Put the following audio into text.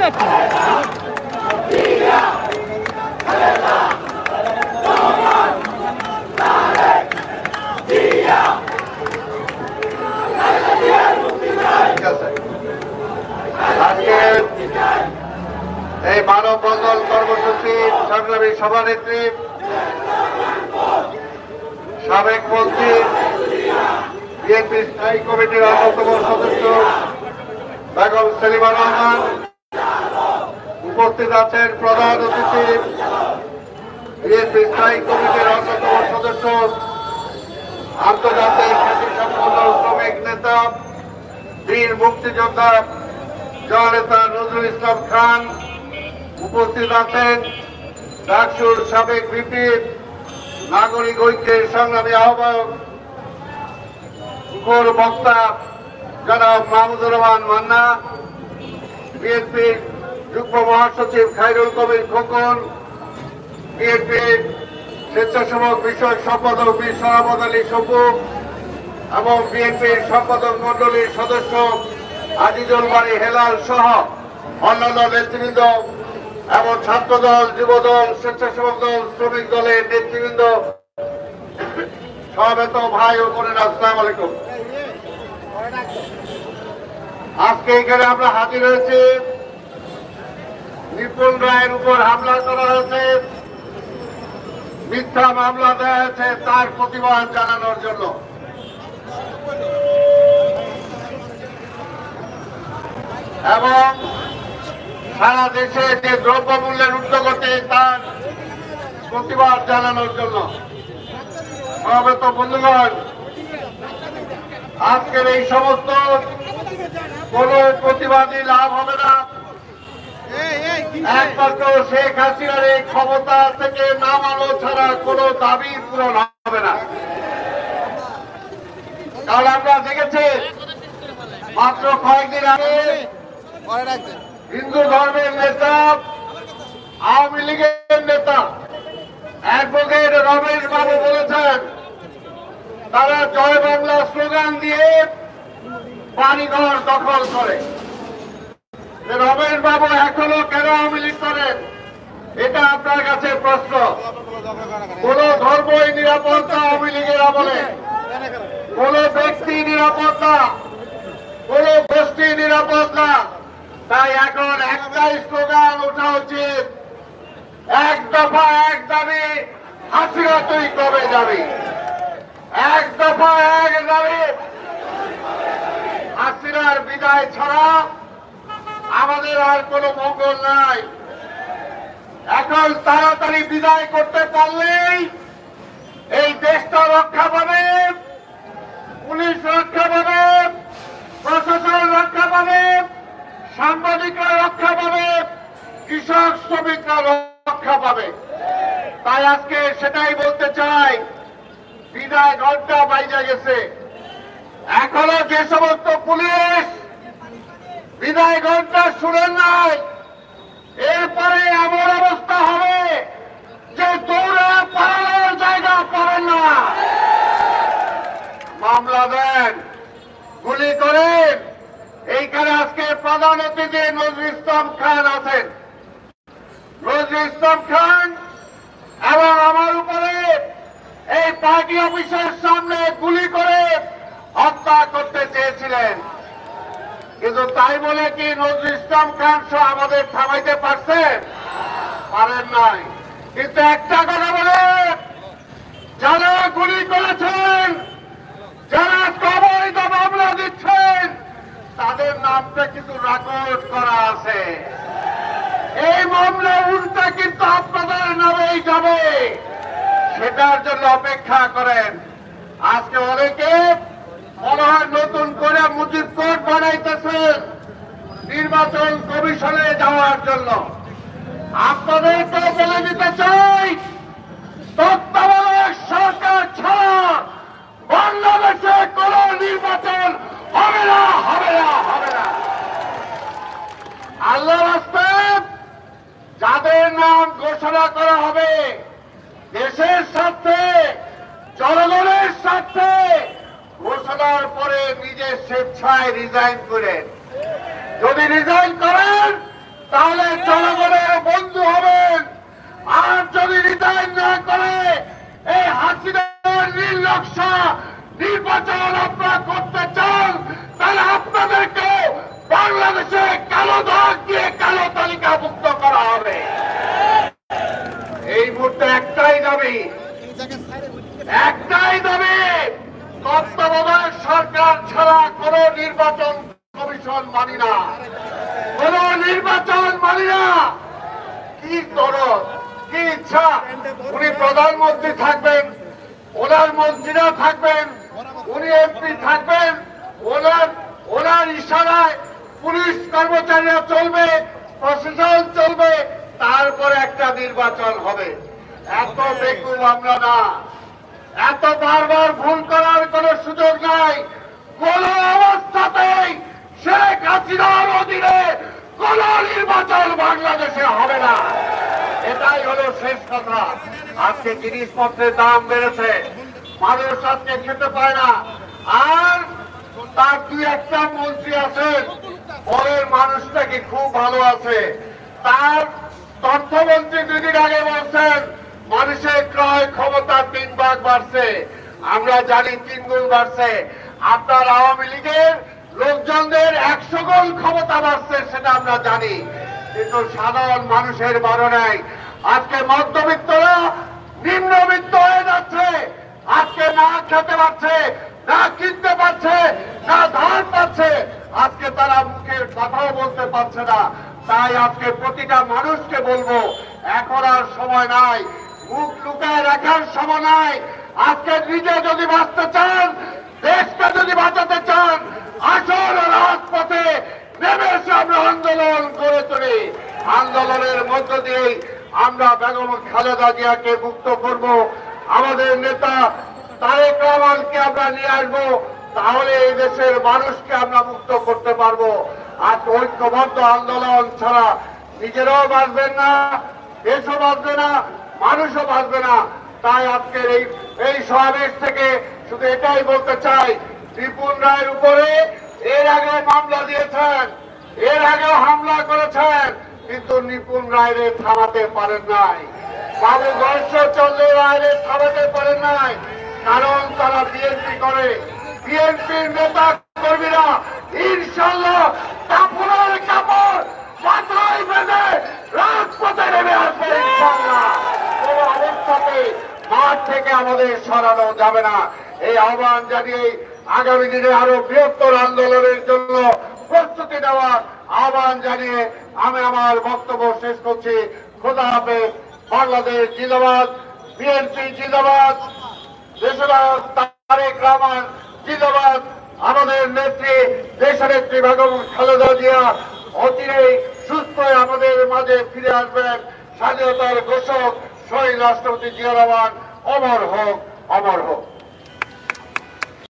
এই মানববন্ধন কর্মসূচির সংগ্রামী সভানেত্রী সাবেক মন্ত্রী বিএনপি স্থায়ী কমিটির অন্যতম সদস্য বেগম সেলিমা রহমান, উপস্থিত আছেন প্রধান অতিথি বিএনপি স্থায়ী কমিটির অন্যতম সদস্য আন্তর্জাতিক খ্যাতিসম্পন্ন শ্রমিক নেতা বীর মুক্তিযোদ্ধা জননেতা নজরুল ইসলাম খান, উপস্থিত আছেন ডাকসুর সাবেক ভিপি নাগরিক ঐক্যের সংগ্রামী আহ্বায়ক মুখর বক্তা জনাব মাহমুদুর রহমান মান্না, বিএনপির যুগ্ম মহাসচিব খায়রুল কবির খোকন, বিএনপির স্বেচ্ছাসেবক বিষয়ক সম্পাদক বীর সরাবত আলী সপু এবং বিএনপির সম্পাদক মন্ডলীর সদস্য আজিজুল বাড়ি হেলাল সহ অন্যান্য নেতৃবৃন্দ এবং ছাত্রদল, যুবদল, স্বেচ্ছাসেবক দল, শ্রমিক দলের নেতৃবৃন্দ, সমবেত ভাই ও বোনেরা, আসসালামু আলাইকুম। আজকে এখানে আমরা হাজির হয়েছি নিপুণ রায়ের উপর হামলা করা হয়েছে, মিথ্যা মামলা দেওয়া হয়েছে, তার প্রতিবাদ জানানোর জন্য। এবং সারা দেশে যে দ্রব্যমূল্যের ঊর্ধ্বগতি তার প্রতিবাদ জানানোর জন্য। সমবেত বন্ধুগণ, আজকের এই সমস্ত কোন প্রতিবাদী লাভ হবে না, একমাত্র শেখ হাসিনার এই ক্ষমতা থেকে নামানো ছাড়া কোনো দাবি পূরণ হবে না। কারণ আমরা দেখেছি মাত্র কয়েকদিন আগে হিন্দু ধর্মের নেতা, আওয়ামী লীগের নেতা অ্যাডভোকেট রমেশ বাবু বলেছেন তারা জয় বাংলা স্লোগান দিয়ে বাড়িঘর দখল করে। রমেশ বাবু এখনো কেন আওয়ামী লীগ করেন, এটা আপনার কাছে প্রশ্ন। কোন ধর্মই নিরাপদ না আওয়ামী লীগের আমলে, কোন ব্যক্তি নিরাপদ না, কোন গোষ্ঠী নিরাপদ না। তাই এখন একটাই স্লোগান ওঠা উচিত, এক দফা এক দাবি, হাসিনা তুই কবে যাবি। এক দফা এক দাবি, হাসিনার বিদায় ছাড়া আমাদের আর কোন মঙ্গল নাই। এখন তাড়াতাড়ি বিদায় করতে পারলেই এই দেশটা রক্ষা পাবে, পুলিশ রক্ষা পাবে, প্রশাসন রক্ষা পাবে, সাংবাদিকরা রক্ষা পাবে, কৃষক শ্রমিকরা রক্ষা পাবে। তাই আজকে সেটাই বলতে চাই, বিদায় ঘন্টা বাইজা গেছে। এখনো যে সমস্ত পুলিশ বিদায় ঘন্টা শুনেন নাই, এরপরে এমন অবস্থা হবে যে দৌড়ে পালানোর জায়গা পাবেন না। মামলা দেন, গুলি করেন। এইখানে আজকে প্রধান অতিথি নজরুল ইসলাম খান আছেন। নজরুল ইসলাম খান এবং আমার উপরে এই পার্টি অফিসের সামনে গুলি করে হত্যা করতে চেয়েছিলেন, কিন্তু তাই বলে কি নজরুল ইসলাম খান সহ আমাদের থামাইতে পারছেন? পারেন নাই। কিন্তু একটা কথা বলেন, যারা গুলি করেছেন, যারা অবৈধ মামলা দিচ্ছেন, তাদের নামটা কিন্তু রেকর্ড করা আছে। এই মামলা উল্টা কিন্তু আপনাদের নামেই যাবে, সেটার জন্য অপেক্ষা করেন। আজকে অনেকে মনে হয় নতুন করে মুজিব কোর্ট বানাইতেছেন নির্বাচন কমিশনে যাওয়ার জন্য। আপনাদেরকে বলে দিতে চাই, তত্ত্বাবধায়ক সরকার ছাড়া বাংলাদেশে কোন নির্বাচন হবে না, হবে না, হবে না। আল্লাহ রাস্তায় যাদের নাম ঘোষণা করা হবে, দেশের স্বার্থে, জনগণের স্বার্থে ঘোষণার পরে নিজের স্বেচ্ছায় রিজাইন করেন। যদি রিজাইন করেন, তাহলে নকশা নির্বাচন আপনারা করতে চান, তাহলে আপনাদেরকে বাংলাদেশে কালো দাগ দিয়ে কালো তালিকা মুক্ত করা হবে। এই মুহূর্তে একটাই দাবি, তত্ত্বাবধায়ক সরকার ছাড়া কোন নির্বাচন কমিশন মানি না, কোন নির্বাচন মানি না। কি দরদ, কি ইচ্ছা, উনি প্রধানমন্ত্রী থাকবেন, ওনার মন্ত্রীরা থাকবেন, উনি এমপি থাকবেন, ওনার ইশারায় পুলিশ কর্মচারীরা চলবে, প্রশাসন চলবে, তারপরে একটা নির্বাচন হবে। এত বেকুব আমরা না, এত বারবার ভুল করার কোন সুযোগ নাই। কোন অবস্থাতেই শেখ হাসিনার অধীনে কোন নির্বাচন বাংলাদেশে হবে না। এটাই হলো শেষ কথা। আজকে জিনিসপত্রের দাম বেড়েছে, মানুষ আজকে খেতে পায় না, আর তার দুই একটা মন্ত্রী আছেন, পরের মানুষটা কি খুব ভালো আছে। তার তথ্যমন্ত্রী 2 দিন আগে বলছেন মানুষের ক্রয় ক্ষমতা 3 ভাগ বাড়ছে। আমরা জানি 3 গুণ বাড়ছে। আপনার আওয়ামী লীগের লোকজনদের 100 গুণ ক্ষমতা বাড়ছে, সেটা আমরা জানি, কিন্তু সাধারণ মানুষের বাড়ে নাই। আজকে মধ্যবিত্তরা নিম্নবিত্ত হয়ে যাচ্ছে, আজকে না খেতে পারছে, না কিনতে পারছে, না ধার পাচ্ছে, আজকে তারা মুখের কথাও বলতে পারছে না। তাই আজকে প্রতিটা মানুষকে বলবো, এখন আর সময় নাই, মুখ লুকায় রাখার সময় নাই। আজকে নিজে যদি বাঁচতে চান, দেশকে যদি বাঁচাতে চান, আসল রাজপথে নেমে এসে আমরা আন্দোলন করে তুলি। আন্দোলনের মধ্য দিয়েই আমরা বেগম খালেদা জিয়াকে মুক্ত করব, আমাদের নেতা তারেক রহমানকে আমরা নিয়ে আসবো, তাহলে এই দেশের মানুষকে আমরা মুক্ত করতে পারবো। আজ ঐক্যবদ্ধ আন্দোলন ছাড়া নিজেরাও বাঁচবেন না, দেশও বাঁচবে না, মানুষও বাঁচবে না। তাই আজকের এই সমাবেশ থেকে শুধু এটাই বলতে চাই, রিপুন রায়ের উপরে এর আগে মামলা দিয়েছেন, এর আগেও হামলা করেছেন, কিন্তু নিপুণ রায়ের থামাতে পারেন নাই, বাবু গণেশচন্দ্র রায়ের থামাতে পারেন নাই। কারণ তারা বিএনপি করে, বিএনপির নেতা কর্মীরা ইনশাল্লাহ কাপড়ের কাপড় মাথায় বেঁধে রাজপথে নেমে আসবে ইনশাল্লাহ। কোন অবস্থাতে মাঠ থেকে আমাদের সরানো যাবে না। এই আহ্বান জানিয়ে আগামী দিনে আরো বৃহত্তর আন্দোলনের জন্য প্রস্তুতি নেওয়ার আহ্বান জানিয়ে আমি আমার বক্তব্য শেষ করছি। খোদা হাফেজ। বাংলাদেশ জিন্দাবাদ, বিএনপি জিন্দাবাদ, দেশনায়ক তারেক রহমান জিন্দাবাদ, আমাদের নেত্রী দেশনেত্রী বেগম খালেদা জিয়া অচিরেই সুস্থ হয়ে আমাদের মাঝে ফিরে আসবেন। স্বাধীনতার ঘোষক শহীদ রাষ্ট্রপতি জিয়া রহমান অমর হোক, অমর হোক।